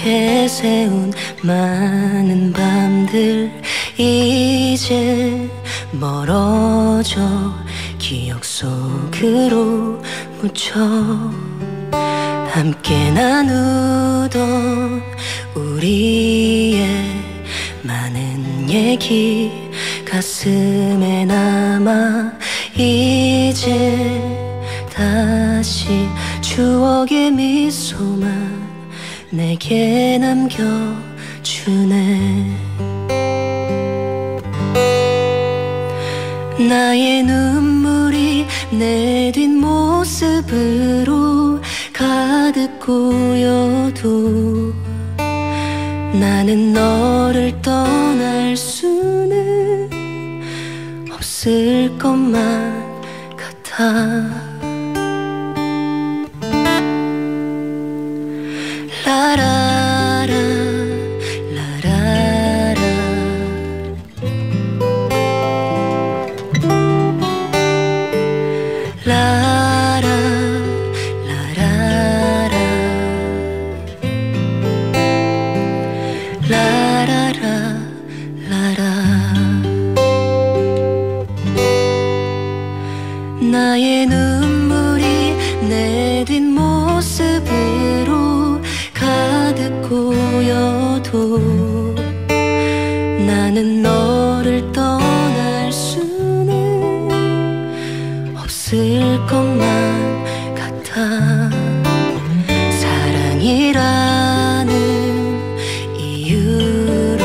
함께 세운 많은 밤들 이제 멀어져 기억 속으로 묻혀 함께 나누던 우리의 많은 얘기 가슴에 남아 이제 다시 추억의 미소만 내게 남겨주네. 나의 눈물이 내 뒷모습으로 가득 고여도 나는 너를 떠날 수는 없을 것만 같아. 라라라 라라라 라라 라라라 라라라 라라 나의 눈물이 내 뒷모습으로 가득 고여도 나는 너를 떠날 수는 없을 것만 같아. 사랑이라는 이유로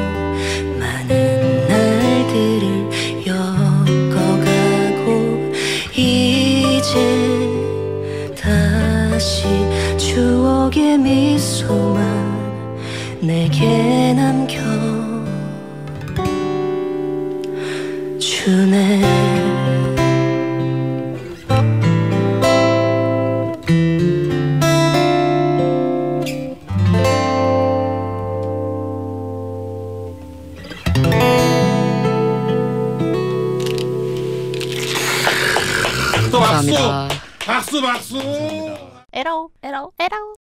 많은 날들을 엮어가고 이제 다시 추억의 미소만 내게 남겨주네. 또 박수! 감사합니다. 박수 박수! 에러 에러 에러.